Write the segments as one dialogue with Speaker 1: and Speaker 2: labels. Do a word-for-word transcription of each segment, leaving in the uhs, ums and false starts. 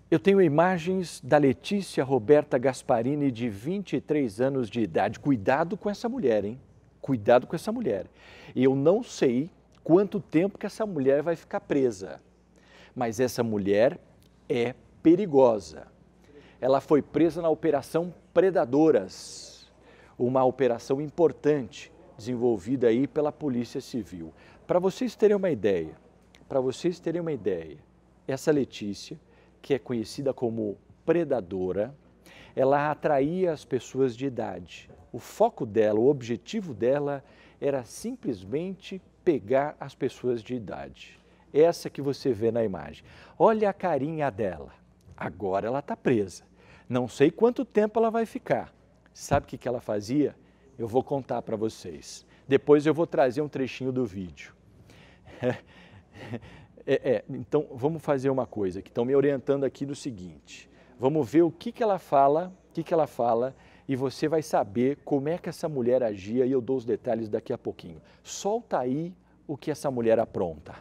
Speaker 1: Eu tenho imagens da Letícia Roberta Gasparini, de vinte e três anos de idade. Cuidado com essa mulher, hein? Cuidado com essa mulher. Eu não sei quanto tempo que essa mulher vai ficar presa, mas essa mulher é perigosa. Ela foi presa na Operação Predadoras, uma operação importante desenvolvida aí pela Polícia Civil. Para vocês terem uma ideia, para vocês terem uma ideia, essa Letícia, que é conhecida como predadora, ela atraía as pessoas de idade. O foco dela, o objetivo dela era simplesmente pegar as pessoas de idade. Essa que você vê na imagem. Olha a carinha dela. Agora ela está presa. Não sei quanto tempo ela vai ficar. Sabe o que ela fazia? Eu vou contar para vocês. Depois eu vou trazer um trechinho do vídeo. É, é, então, vamos fazer uma coisa, que estão me orientando aqui no seguinte. Vamos ver o que, que ela fala, o que, que ela fala, e você vai saber como é que essa mulher agia, e eu dou os detalhes daqui a pouquinho. Solta aí o que essa mulher apronta.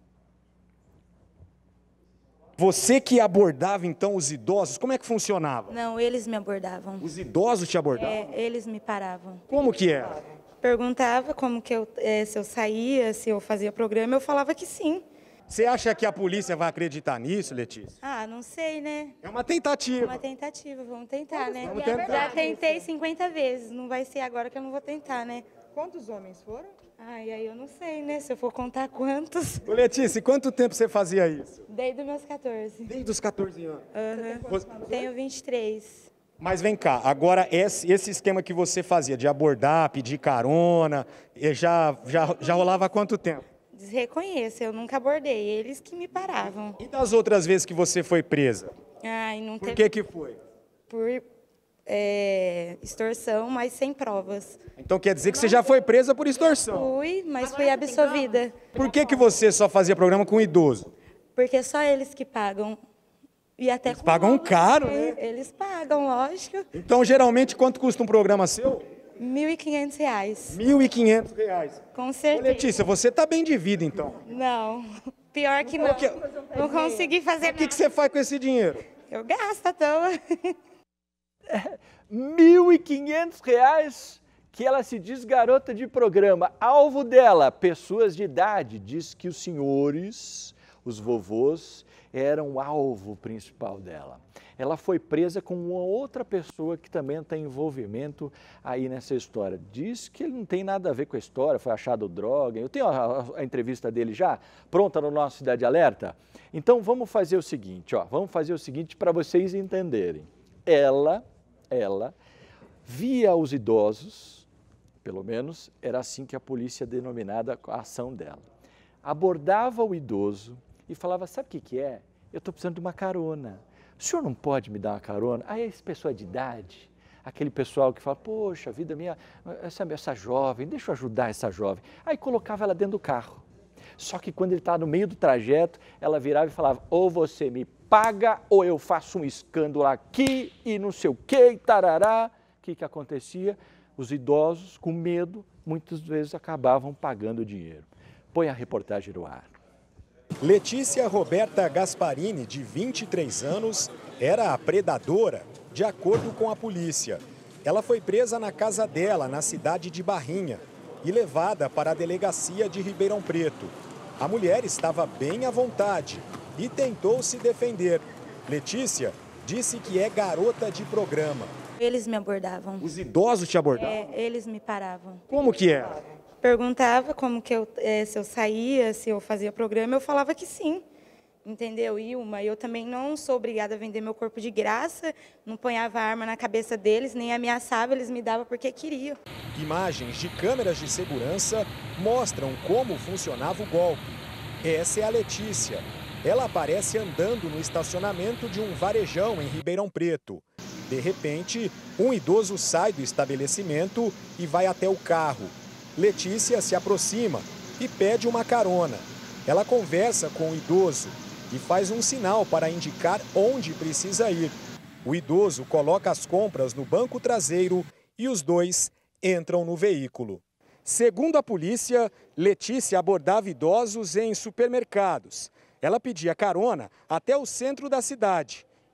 Speaker 2: Você que abordava, então, os idosos, como é que funcionava?
Speaker 3: Não, eles me abordavam.
Speaker 2: Os idosos te abordavam?
Speaker 3: É, eles me paravam.
Speaker 2: Como que era?
Speaker 3: Perguntava como que eu, é, se eu saía, se eu fazia programa, eu falava que sim.
Speaker 2: Você acha que a polícia vai acreditar nisso, Letícia?
Speaker 3: Ah, não sei, né?
Speaker 2: É uma tentativa.
Speaker 3: Uma tentativa, vamos tentar, né?
Speaker 2: Vamos tentar.
Speaker 3: Já tentei cinquenta vezes, não vai ser agora que eu não vou tentar, né?
Speaker 4: Quantos homens foram?
Speaker 3: Ai, aí eu não sei, né? Se eu for contar quantos.
Speaker 2: Ô, Letícia, quanto tempo você fazia isso?
Speaker 3: Desde os meus quatorze.
Speaker 2: Desde os quatorze anos.
Speaker 3: Uhum.
Speaker 2: Você-
Speaker 3: Tenho vinte e três.
Speaker 2: Mas vem cá, agora esse, esse esquema que você fazia de abordar, pedir carona, eh, já, já, já rolava há quanto tempo?
Speaker 3: Desreconheço, eu nunca abordei, eles que me paravam.
Speaker 2: E das outras vezes que você foi presa?
Speaker 3: Ai, não
Speaker 2: Por
Speaker 3: teve...
Speaker 2: que que foi?
Speaker 3: Por é, extorsão, mas sem provas.
Speaker 2: Então quer dizer que você já foi presa por extorsão.
Speaker 3: Fui, mas fui absolvida.
Speaker 2: Por que que você só fazia programa com idoso?
Speaker 3: Porque só eles que pagam. E até
Speaker 2: Eles
Speaker 3: com
Speaker 2: pagam
Speaker 3: nome,
Speaker 2: caro, né?
Speaker 3: Eles pagam, lógico.
Speaker 2: Então, geralmente, quanto custa um programa seu?
Speaker 3: mil e quinhentos reais.
Speaker 2: mil e quinhentos reais.
Speaker 3: Com
Speaker 2: Ô,
Speaker 3: certeza.
Speaker 2: Letícia, você tá bem de vida, então.
Speaker 3: Não. Pior que não.
Speaker 2: Qual que é-
Speaker 3: Não consegui fazer
Speaker 2: O que, que
Speaker 3: nada.
Speaker 2: você faz com esse dinheiro?
Speaker 3: Eu gasto à toa.
Speaker 1: mil e quinhentos reais que ela se diz garota de programa. Alvo dela, pessoas de idade. Diz que os senhores, os vovôs, eram o alvo principal dela. Ela foi presa com uma outra pessoa que também tem envolvimento aí nessa história. Diz que ele não tem nada a ver com a história, foi achado droga. Eu tenho a, a, a entrevista dele já pronta no nosso Cidade Alerta. Então vamos fazer o seguinte, ó, vamos fazer o seguinte para vocês entenderem. Ela, ela via os idosos, pelo menos era assim que a polícia denominava a ação dela. Abordava o idoso e falava, sabe o que que é? Eu estou precisando de uma carona. O senhor não pode me dar uma carona? Aí esse pessoal de idade, aquele pessoal que fala, poxa, vida minha, essa, essa jovem, deixa eu ajudar essa jovem. Aí colocava ela dentro do carro. Só que quando ele estava no meio do trajeto, ela virava e falava, ou você me paga, ou eu faço um escândalo aqui e não sei o que, e tarará. O que que acontecia? Os idosos, com medo, muitas vezes acabavam pagando o dinheiro. Põe a reportagem no ar.
Speaker 2: Letícia Roberta Gasparini, de vinte e três anos, era a predadora, de acordo com a polícia. Ela foi presa na casa dela, na cidade de Barrinha, e levada para a delegacia de Ribeirão Preto. A mulher estava bem à vontade e tentou se defender. Letícia disse que é garota de programa.
Speaker 3: Eles me abordavam.
Speaker 2: Os idosos te abordavam?
Speaker 3: É, eles me paravam.
Speaker 2: Como que era?
Speaker 3: Perguntava como que eu, é, se eu saía, se eu fazia programa, eu falava que sim. Entendeu, Ilma? Eu também não sou obrigada a vender meu corpo de graça, não ponhava arma na cabeça deles, nem ameaçava, eles me davam porque queriam.
Speaker 2: Imagens de câmeras de segurança mostram como funcionava o golpe. Essa é a Letícia. Ela aparece andando no estacionamento de um varejão em Ribeirão Preto. De repente, um idoso sai do estabelecimento e vai até o carro. Letícia se aproxima e pede uma carona. Ela conversa com o idoso e faz um sinal para indicar onde precisa ir. O idoso coloca as compras no banco traseiro e os dois entram no veículo. Segundo a polícia, Letícia abordava idosos em supermercados. Ela pedia carona até o centro da cidade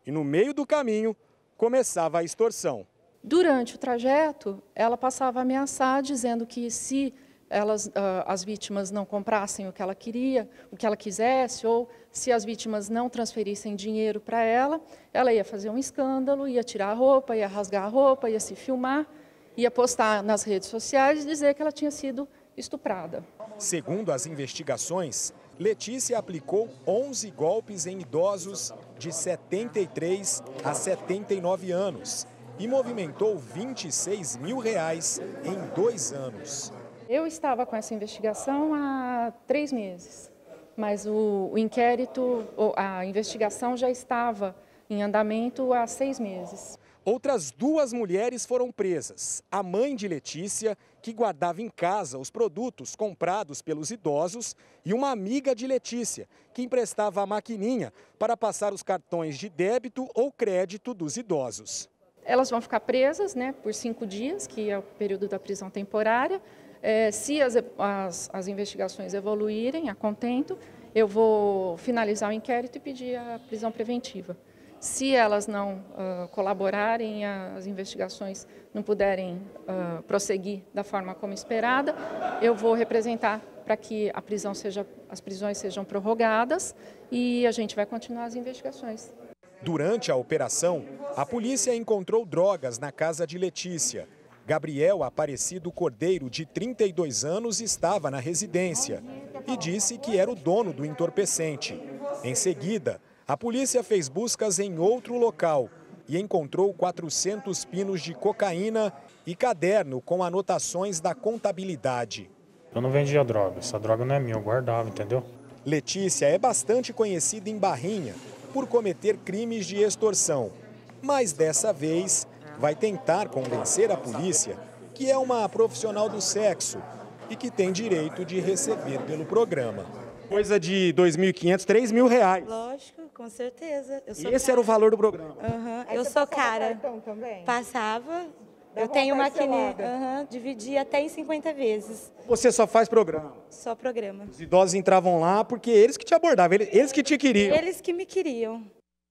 Speaker 2: E no meio do caminho, começava a extorsão.
Speaker 4: Durante o trajeto, ela passava a ameaçar, dizendo que se elas, uh, as vítimas não comprassem o que ela queria, o que ela quisesse, ou se as vítimas não transferissem dinheiro para ela, ela ia fazer um escândalo, ia tirar a roupa, ia rasgar a roupa, ia se filmar, ia postar nas redes sociais e dizer que ela tinha sido estuprada.
Speaker 2: Segundo as investigações, Letícia aplicou onze golpes em idosos de setenta e três a setenta e nove anos e movimentou vinte e seis mil reais em dois anos.
Speaker 4: Eu estava com essa investigação há três meses, mas o, o inquérito, a investigação já estava em andamento há seis meses.
Speaker 2: Outras duas mulheres foram presas. A mãe de Letícia, que guardava em casa os produtos comprados pelos idosos, e uma amiga de Letícia, que emprestava a maquininha para passar os cartões de débito ou crédito dos idosos.
Speaker 4: Elas vão ficar presas, né, por cinco dias, que é o período da prisão temporária. É, se as, as, as investigações evoluírem a contento, eu vou finalizar o inquérito e pedir a prisão preventiva. Se elas não uh, colaborarem, as investigações não puderem uh, prosseguir da forma como esperada, eu vou representar para que a prisão seja, as prisões sejam prorrogadas e a gente vai continuar as investigações.
Speaker 2: Durante a operação, a polícia encontrou drogas na casa de Letícia. Gabriel Aparecido Cordeiro, de trinta e dois anos, estava na residência e disse que era o dono do entorpecente. Em seguida, a polícia fez buscas em outro local e encontrou quatrocentos pinos de cocaína e caderno com anotações da contabilidade.
Speaker 5: Eu não vendia droga, essa droga não é minha, eu guardava, entendeu?
Speaker 2: Letícia é bastante conhecida em Barrinha por cometer crimes de extorsão, mas dessa vez vai tentar convencer a polícia que é uma profissional do sexo e que tem direito de receber pelo programa. Coisa de dois mil e quinhentos, três mil reais.
Speaker 3: Lógico, com certeza. Eu sou
Speaker 2: E esse
Speaker 3: cara.
Speaker 2: era o valor do programa?
Speaker 3: Uhum.
Speaker 6: Aí
Speaker 3: Eu
Speaker 6: você
Speaker 3: sou
Speaker 6: passava
Speaker 3: cara.
Speaker 6: cartão também?
Speaker 3: Passava.
Speaker 6: Dava
Speaker 3: Eu tenho
Speaker 6: uma
Speaker 3: maquininha.
Speaker 6: parcelada.
Speaker 3: Uhum. Dividi até em cinquenta vezes.
Speaker 2: Você só faz programa?
Speaker 3: Só programa.
Speaker 2: Os idosos entravam lá porque eles que te abordavam, eles, eles que te queriam.
Speaker 3: Eles que me queriam.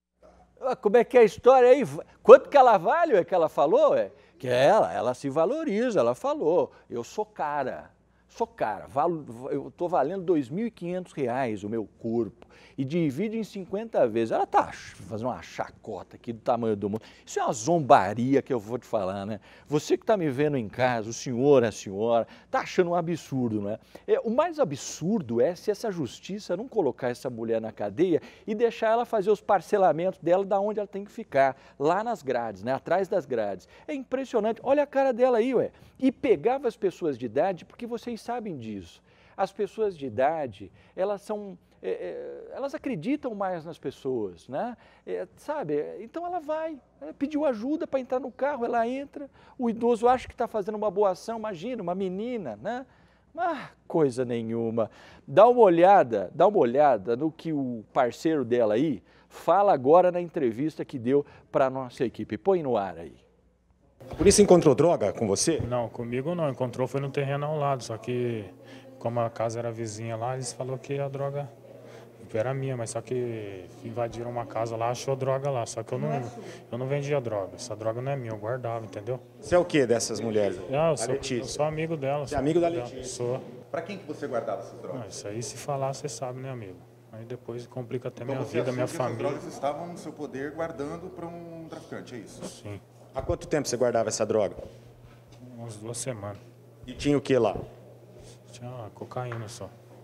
Speaker 1: Ah, como é que é a história aí? Quanto que ela vale, é que ela falou? É que ela, ela se valoriza, ela falou, eu sou cara, sou cara, valo, eu estou valendo dois mil e quinhentos reais o meu corpo e divide em cinquenta vezes. Ela está fazendo uma chacota aqui do tamanho do mundo. Isso é uma zombaria que eu vou te falar, né? Você que está me vendo em casa, o senhor, a senhora, está achando um absurdo, não é? É, o mais absurdo é se essa justiça não colocar essa mulher na cadeia e deixar ela fazer os parcelamentos dela da onde ela tem que ficar, lá nas grades, né? Atrás das grades. É impressionante. Olha a cara dela aí, ué. E pegava as pessoas de idade, porque vocês sabem disso. As pessoas de idade, elas são... É, é, elas acreditam mais nas pessoas, né? É, sabe? Então ela vai, ela pediu ajuda para entrar no carro, ela entra, o idoso acha que está fazendo uma boa ação, imagina, uma menina, né? Ah, coisa nenhuma. Dá uma olhada, dá uma olhada no que o parceiro dela aí fala agora na entrevista que deu para a nossa equipe. Põe no ar aí.
Speaker 2: Por isso encontrou droga com você?
Speaker 5: Não, comigo não, encontrou foi no terreno ao lado, só que como a casa era vizinha lá, eles falaram que a droga era minha, mas só que invadiram uma casa lá, achou droga lá, só que eu não, eu não vendia droga, essa droga não é minha, eu guardava, entendeu?
Speaker 2: Você é o que dessas mulheres?
Speaker 5: Ah, eu, sou, eu sou amigo dela.
Speaker 2: Você é amigo da Letícia?
Speaker 5: Sou.
Speaker 7: Para quem que você guardava essas drogas?
Speaker 5: Ah, isso aí se falar, você sabe, né, amigo? Aí depois complica até
Speaker 7: Então
Speaker 5: minha
Speaker 7: você
Speaker 5: vida, minha
Speaker 7: que
Speaker 5: família.
Speaker 7: Essas drogas estavam no seu poder guardando para um traficante, é isso?
Speaker 5: Sim.
Speaker 2: Há quanto tempo você guardava essa droga?
Speaker 5: Umas duas semanas.
Speaker 2: E tinha o que lá?
Speaker 5: Tinha cocaína só.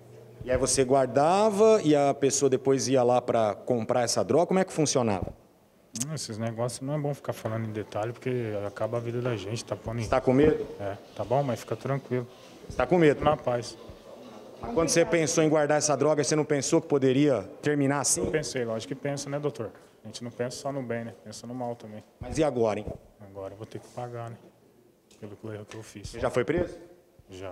Speaker 2: E aí você guardava e a pessoa depois ia lá para comprar essa droga? Como é que funcionava?
Speaker 5: Esses negócios não é bom ficar falando em detalhe, porque acaba a vida da gente, tá pondo em...
Speaker 2: Está com medo?
Speaker 5: É, tá bom, mas fica tranquilo.
Speaker 2: Está com medo?
Speaker 5: Na paz.
Speaker 2: Mas quando você pensou em guardar essa droga, você não pensou que poderia terminar assim?
Speaker 5: Eu pensei, lógico que pensa, né, doutor? A gente não pensa só no bem, né? Pensa no mal também.
Speaker 2: Mas e agora, hein?
Speaker 5: Agora eu vou ter que pagar, né? Pelo erro que eu fiz.
Speaker 2: Você já foi preso?
Speaker 5: Já.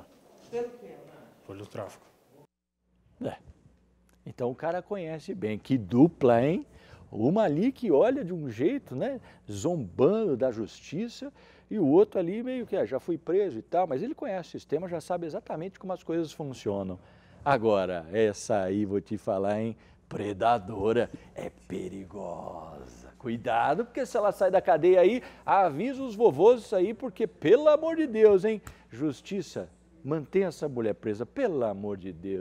Speaker 5: Pelo tráfico.
Speaker 1: É. Então o cara conhece bem. Que dupla, hein? Uma ali que olha de um jeito, né? Zombando da justiça, e o outro ali meio que ah, já fui preso e tal, mas ele conhece o sistema, já sabe exatamente como as coisas funcionam. Agora, essa aí vou te falar, hein? predadora, é perigosa. Cuidado, porque se ela sai da cadeia aí, avisa os vovôs aí, porque pelo amor de Deus, hein? Justiça, mantenha essa mulher presa, pelo amor de Deus.